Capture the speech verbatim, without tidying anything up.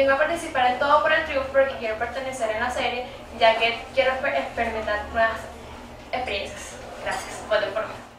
vengo a participar en Todo por el Triunfo porque quiero pertenecer en la serie, ya que quiero exper- experimentar nuevas experiencias. Gracias, voten por mí.